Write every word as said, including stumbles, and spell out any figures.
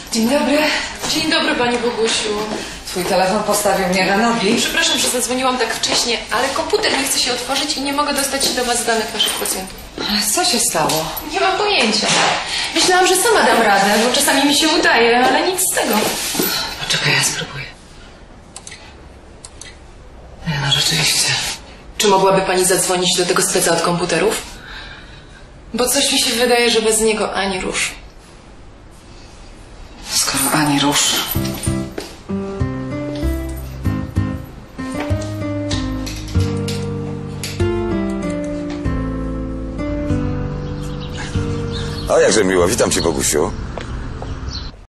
Dzień dobry. Dzień dobry, pani Bogusiu. Twój telefon postawił mnie na nogi. Przepraszam, że zadzwoniłam tak wcześnie, ale komputer nie chce się otworzyć i nie mogę dostać się do bazy danych naszych pacjentów. Co się stało? Nie mam pojęcia. Myślałam, że sama dam radę, bo czasami mi się udaje, ale nic z tego. Poczekaj, ja spróbuję. No rzeczywiście. Czy mogłaby pani zadzwonić do tego speca od komputerów? Bo coś mi się wydaje, że bez niego ani rusz. Skoro ani rusz. O, jakże miło. Witam cię, Bogusiu.